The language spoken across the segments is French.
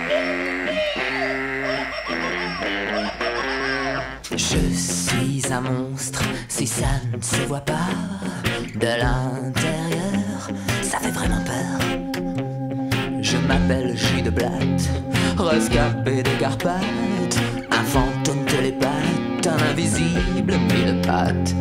Je suis un monstre, si ça ne se voit pas de l'intérieur, ça fait vraiment peur. Je m'appelle J de Blatt, rescapé des Carpates, un fantôme télépathe, un invisible mille pattes.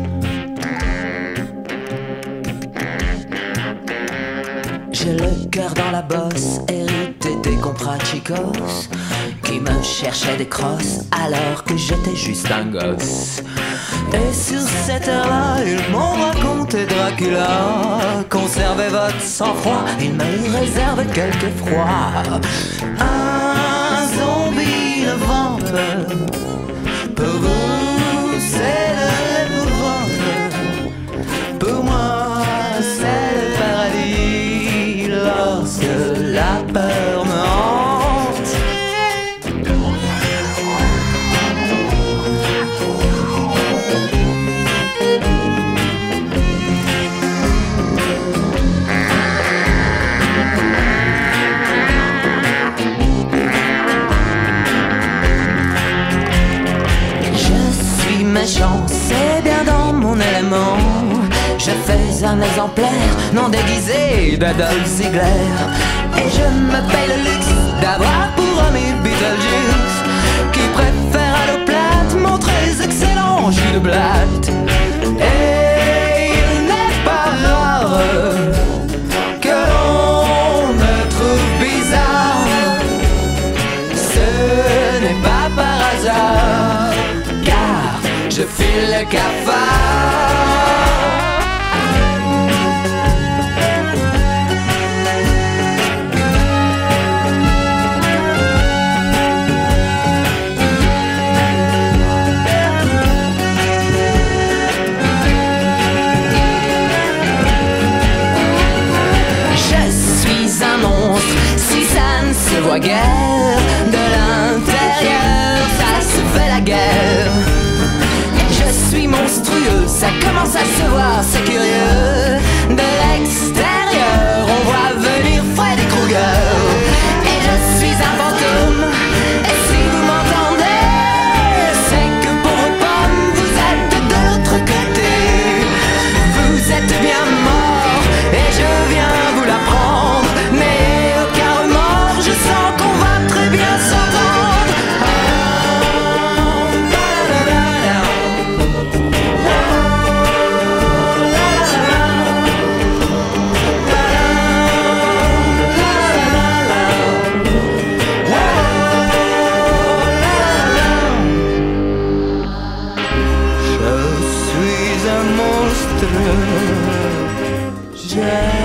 J'ai le cœur dans la bosse, hérité des comprachicos qui me cherchaient des crosses alors que j'étais juste un gosse. Et sur cette heure-là, ils m'ont raconté Dracula. Conservez votre sang-froid, il me réserve quelques froids. Un zombie le ventre, pour vous c'est l'épouvante, pour moi c'est le paradis lorsque la peur me hante. Méchant, c'est bien dans mon élément. Je fais un exemplaire non déguisé d'Adolf Ziegler. Et je me paye le luxe d'avoir pour ami Beetlejuice, qui préfère à l'eau plate mon très excellent jus de blatte. Et il n'est pas rare que l'on me trouve bizarre. Ce n'est pas par hasard, je file le cafard. Je suis un monstre, si ça ne se voit guère. De l'intérieur, ça se fait la guerre. Je suis monstrueux, ça commence à se voir, c'est curieux. De l'extérieur, on voit venir Freddy Krueger. Et je suis un fantôme, et si vous m'entendez, c'est que pour vos pommes, vous êtes de l'autre côté. Vous êtes bien mort, et je viens vous l'apprendre. Mais aucun remords, je sens qu'on va très bien s'entendre. Je suis un monstre,